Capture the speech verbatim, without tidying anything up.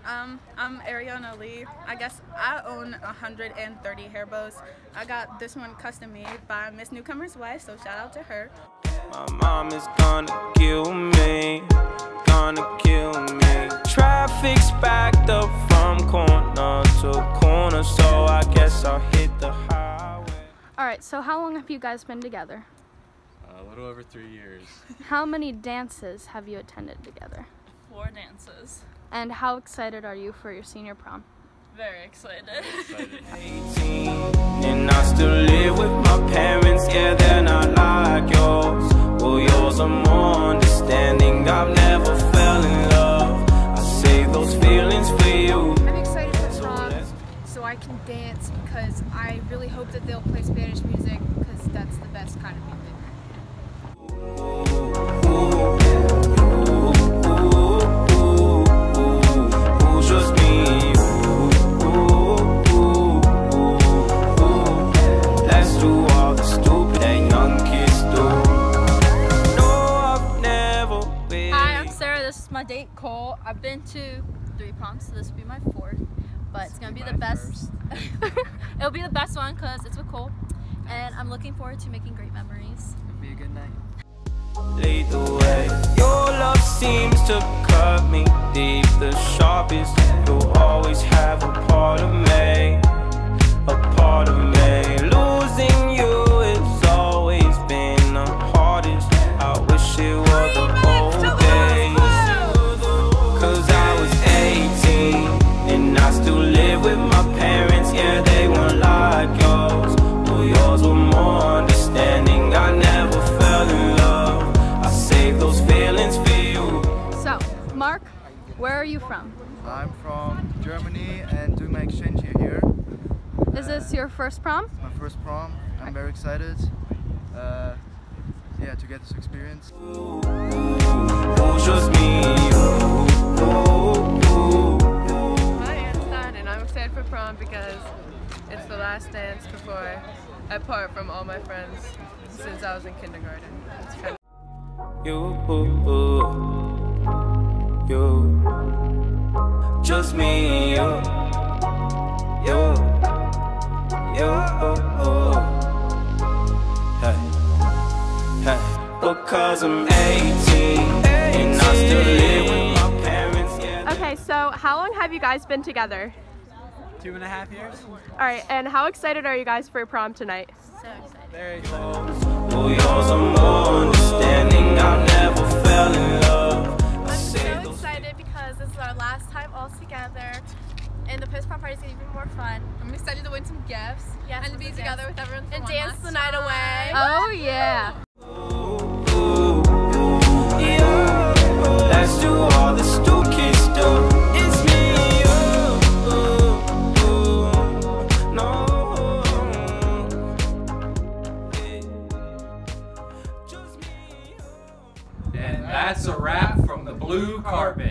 Um, I'm Ariana Lee. I guess I own one hundred thirty hair bows. I got this one custom made by Miss Newcomer's wife, so shout out to her. My mom is gonna kill me, gonna kill me. Traffic's backed up from corner to corner, so I guess I'll hit the highway. Alright, so how long have you guys been together? Uh, a little over three years. How many dances have you attended together? Four dances. And how excited are you for your senior prom? Very excited. eighteen, and I still live with my parents, yeah, they're not like yours. Well, yours are more understanding. I've never fell in love. I save those feelings for you. I'm excited for prom so I can dance because I really hope that they'll play Spanish music because that's the best kind of music. My date Cole. I've been to three proms, so this will be my fourth, but it's gonna be the best. It'll be the best one because it's with Cole, and I'm looking forward to making great memories. It'll be a good night. Lead the way. Your love seems to cut me deep, the sharpest. You'll always have a part of me, a part of me. Losing you has always been the hardest. I wish it were the old days. Cause I was eighteen, and I still live with my parents, yeah, they weren't like yours. Well, yours were more understanding. I never fell in love. I saved those feelings for you. So, Mark, where are you from? I'm from Germany and doing my exchange year here. Is this your first prom? It's my first prom. I'm very excited. Uh, yeah, to get this experience. Just me. And I'm excited for prom because it's the last dance before I part from all my friends since I was in kindergarten. It's kind of You, you, just me, you, you, you, hey, hey, because I'm eighteen, and I still live with my parents, yeah. Okay, so how long have you guys been together? Two and a half years. Alright, and how excited are you guys for prom tonight? So excited. Very excited. Well, yours are more understanding. I never fell in love. I'm so excited because this is our last time all together, and the post prom party is gonna be even more fun. I'm excited to win some gifts Yes, and to be some together gifts. with everyone for And one dance last the night time. away. Oh yeah! Let's do all the stupid kids do. It's me, no. And that's a wrap from the blue carpet.